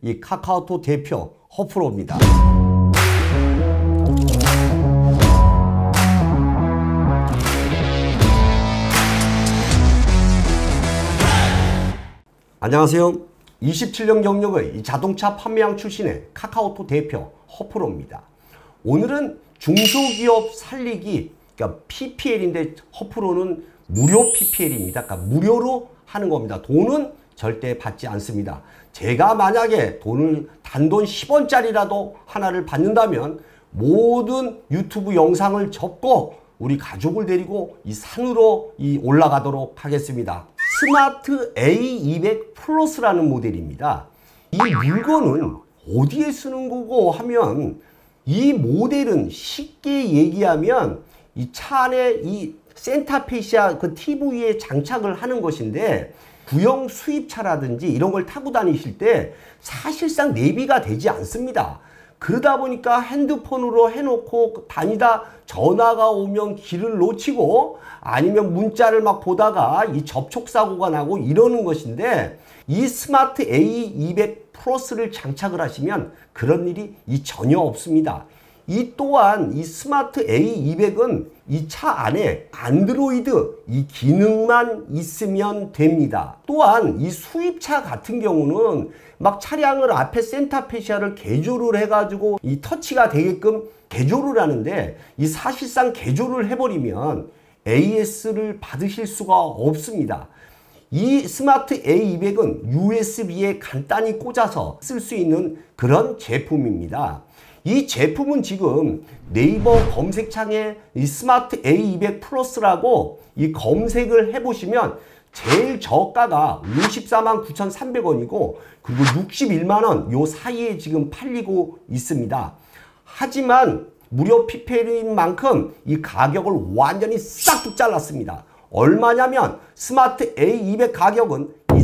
이 카카오톡 대표 허프로입니다. 안녕하세요. 27년 경력의 자동차 판매왕 출신의 카카오톡 대표 허프로입니다. 오늘은 중소기업 살리기, 그러니까 PPL인데 허프로는 무료 PPL입니다. 그러니까 무료로 하는 겁니다. 돈은 절대 받지 않습니다. 제가 만약에 돈을 단돈 10원짜리라도 하나를 받는다면 모든 유튜브 영상을 접고 우리 가족을 데리고 이 산으로 올라가도록 하겠습니다. 스마트 A200 플러스라는 모델입니다. 이 물건은 어디에 쓰는 거고 하면, 이 모델은 쉽게 얘기하면 이 차 안에 이 센터페시아 그 TV에 장착을 하는 것인데, 구형 수입차라든지 이런 걸 타고 다니실 때 사실상 내비가 되지 않습니다. 그러다 보니까 핸드폰으로 해놓고 다니다 전화가 오면 길을 놓치고, 아니면 문자를 막 보다가 이 접촉사고가 나고 이러는 것인데, 이 스마트 A200 플러스를 장착을 하시면 그런 일이 전혀 없습니다. 이 또한 이 스마트 A200은 이 차 안에 안드로이드 이 기능만 있으면 됩니다. 또한 이 수입차 같은 경우는 막 차량을 앞에 센터페시아를 개조를 해가지고 이 터치가 되게끔 개조를 하는데, 이 사실상 개조를 해버리면 AS를 받으실 수가 없습니다. 이 스마트 A200은 USB에 간단히 꽂아서 쓸 수 있는 그런 제품입니다. 이 제품은 지금 네이버 검색창에 이 스마트 A200 플러스라고 이 검색을 해보시면 제일 저가가 549,300원이고 그리고 61만원 요 사이에 지금 팔리고 있습니다. 하지만 무료 PPL인 만큼 이 가격을 완전히 싹둑 잘랐습니다. 얼마냐면 스마트 A200 가격은 이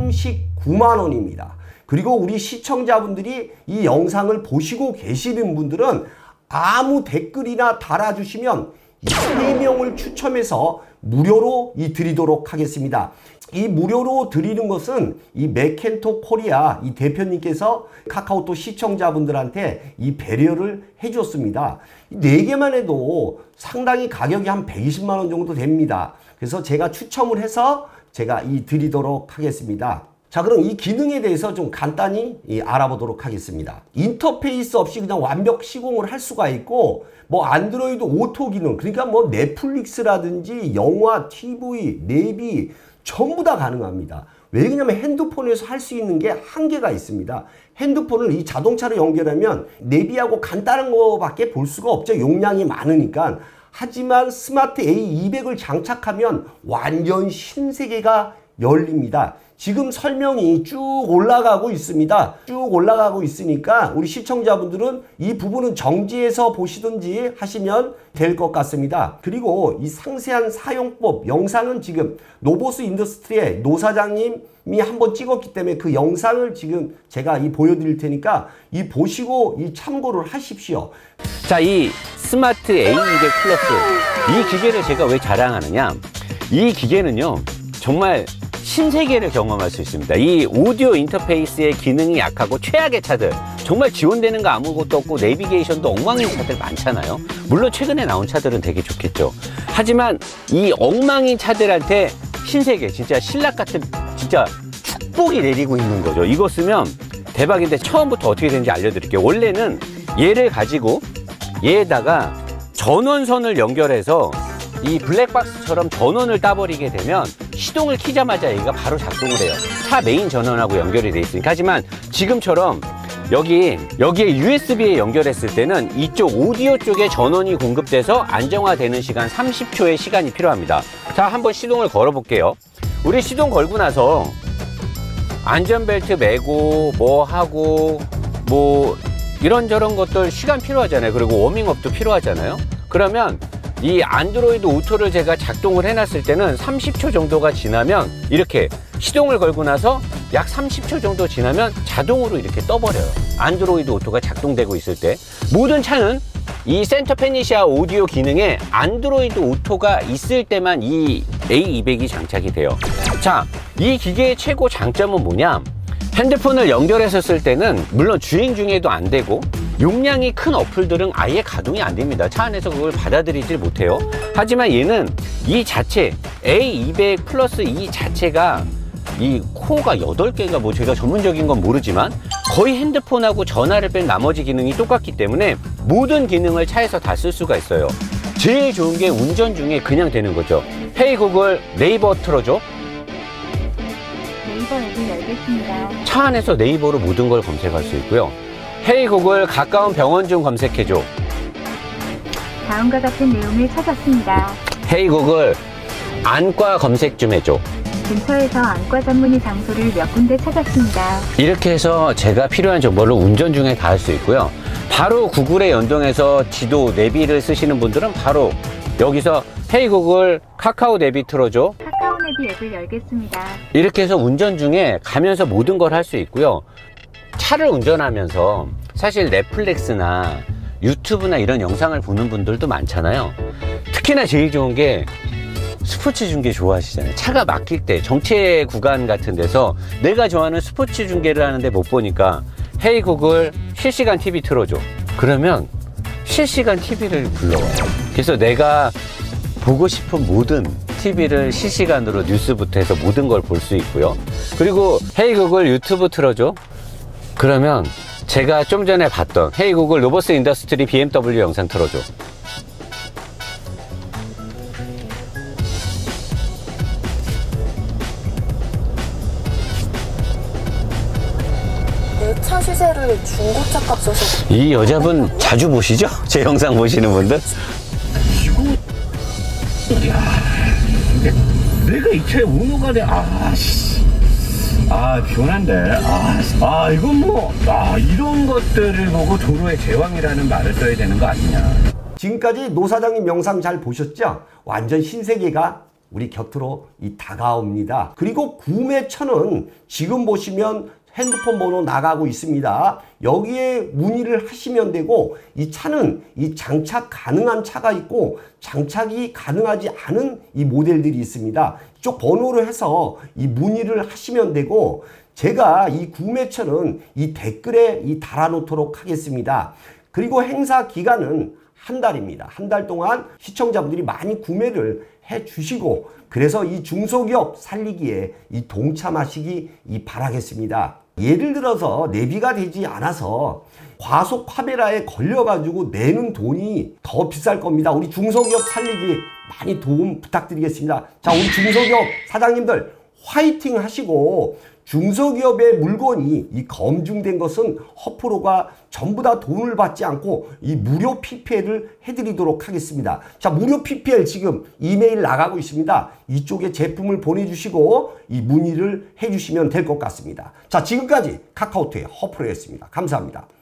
39만원입니다. 그리고 우리 시청자분들이 이 영상을 보시고 계시는 분들은 아무 댓글이나 달아주시면 이 3명을 추첨해서 무료로 드리도록 하겠습니다. 이 무료로 드리는 것은 이 맥켄토 코리아 이 대표님께서 카카오톡 시청자분들한테 이 배려를 해줬습니다. 4개만 해도 상당히 가격이 한 120만원 정도 됩니다. 그래서 제가 추첨을 해서 제가 드리도록 하겠습니다. 자, 그럼 이 기능에 대해서 좀 간단히 알아보도록 하겠습니다. 인터페이스 없이 그냥 완벽 시공을 할 수가 있고, 뭐 안드로이드 오토 기능, 그러니까 뭐 넷플릭스라든지 영화, TV, 내비 전부 다 가능합니다. 왜 그러냐면 핸드폰에서 할 수 있는 게 한계가 있습니다. 핸드폰을 이 자동차로 연결하면 내비하고 간단한 거밖에 볼 수가 없죠. 용량이 많으니까. 하지만 스마트 A200을 장착하면 완전 신세계가 열립니다. 지금 설명이 쭉 올라가고 있습니다. 쭉 올라가고 있으니까 우리 시청자분들은 이 부분은 정지해서 보시든지 하시면 될 것 같습니다. 그리고 이 상세한 사용법 영상은 지금 노보스 인더스트리의 노 사장님이 한번 찍었기 때문에 그 영상을 지금 제가 보여드릴 테니까 보시고 참고를 하십시오. 자, 이 스마트 A200 플러스 이 기계를 제가 왜 자랑하느냐, 이 기계는요 정말 신세계를 경험할 수 있습니다. 이 오디오 인터페이스의 기능이 약하고 최악의 차들, 정말 지원되는 거 아무것도 없고 내비게이션도 엉망인 차들 많잖아요. 물론 최근에 나온 차들은 되게 좋겠죠. 하지만 이 엉망인 차들한테 신세계, 진짜 신락 같은 진짜 축복이 내리고 있는 거죠. 이거 쓰면 대박인데, 처음부터 어떻게 되는지 알려드릴게요. 원래는 얘를 가지고 얘에다가 전원선을 연결해서 이 블랙박스처럼 전원을 따버리게 되면 시동을 키자마자 얘가 바로 작동을 해요. 차 메인 전원하고 연결이 돼 있으니까. 하지만 지금처럼 여기에 USB에 연결했을 때는 이쪽 오디오 쪽에 전원이 공급돼서 안정화되는 시간 30초의 시간이 필요합니다. 자, 한번 시동을 걸어 볼게요. 우리 시동 걸고 나서 안전벨트 매고 뭐 하고 뭐 이런저런 것들 시간 필요하잖아요. 그리고 워밍업도 필요하잖아요. 그러면 이 안드로이드 오토를 제가 작동을 해놨을 때는 30초 정도가 지나면 이렇게 시동을 걸고 나서 약 30초 정도 지나면 자동으로 이렇게 떠버려요. 안드로이드 오토가 작동되고 있을 때. 모든 차는 이 센터페시아 오디오 기능에 안드로이드 오토가 있을 때만 이 A200이 장착이 돼요. 자, 이 기계의 최고 장점은 뭐냐? 핸드폰을 연결해서 쓸 때는 물론 주행 중에도 안 되고 용량이 큰 어플들은 아예 가동이 안 됩니다. 차 안에서 그걸 받아들이질 못해요. 하지만 얘는 이 자체 A200 플러스 이 자체가 이 코어가 8개가 뭐 제가 전문적인 건 모르지만 거의 핸드폰하고 전화를 뺀 나머지 기능이 똑같기 때문에 모든 기능을 차에서 다 쓸 수가 있어요. 제일 좋은 게 운전 중에 그냥 되는 거죠. 헤이 구글 네이버 틀어줘. 네이버 앱을 열겠습니다. 차 안에서 네이버로 모든 걸 검색할 수 있고요. 헤이 구글 가까운 병원 좀 검색해줘. 다음과 같은 내용을 찾았습니다. 헤이 구글 안과 검색 좀 해줘. 근처에서 안과 전문의 장소를 몇 군데 찾았습니다. 이렇게 해서 제가 필요한 정보를 운전 중에 다 할 수 있고요. 바로 구글에 연동해서 지도 내비를 쓰시는 분들은 바로 여기서 헤이 구글 카카오 내비 틀어줘. 카카오 내비 앱을 열겠습니다. 이렇게 해서 운전 중에 가면서 모든 걸 할 수 있고요. 차를 운전하면서 사실 넷플릭스나 유튜브나 이런 영상을 보는 분들도 많잖아요. 특히나 제일 좋은 게 스포츠 중계 좋아하시잖아요. 차가 막힐 때 정체 구간 같은 데서 내가 좋아하는 스포츠 중계를 하는데 못 보니까 헤이 구글 실시간 TV 틀어줘. 그러면 실시간 TV를 불러와요. 그래서 내가 보고 싶은 모든 TV를 실시간으로 뉴스부터 해서 모든 걸 볼 수 있고요. 그리고 헤이 구글 유튜브 틀어줘. 그러면 제가 좀 전에 봤던 헤이 구글 로버스 인더스트리 BMW 영상 틀어줘. 내 차 시세를 중고차 값에서. 이 여자분 자주 보시죠? 제 영상 보시는 분들? 야, 내가 이 차에 운호가 돼. 피곤한데. 이건 뭐, 이런 것들을 보고 도로의 제왕이라는 말을 써야 되는 거 아니냐. 지금까지 노 사장님 영상 잘 보셨죠? 완전 신세계가 우리 곁으로 다가옵니다. 그리고 구매처는 지금 보시면 핸드폰 번호 나가고 있습니다. 여기에 문의를 하시면 되고, 이 차는 장착 가능한 차가 있고 장착이 가능하지 않은 이 모델들이 있습니다. 이쪽 번호로 해서 문의를 하시면 되고, 제가 이 구매처는 댓글에 달아놓도록 하겠습니다. 그리고 행사 기간은 한 달입니다. 한 달 동안 시청자분들이 많이 구매를 해 주시고, 그래서 이 중소기업 살리기에 동참하시기 바라겠습니다. 예를 들어서 내비가 되지 않아서 과속 카메라에 걸려가지고 내는 돈이 더 비쌀 겁니다. 우리 중소기업 살리기 많이 도움 부탁드리겠습니다. 자, 우리 중소기업 사장님들 화이팅 하시고, 중소기업의 물건이 검증된 것은 허프로가 전부 다 돈을 받지 않고 무료 PPL을 해드리도록 하겠습니다. 자, 무료 PPL 지금 이메일 나가고 있습니다. 이쪽에 제품을 보내주시고 문의를 해주시면 될 것 같습니다. 자, 지금까지 카카오톡의 허프로였습니다. 감사합니다.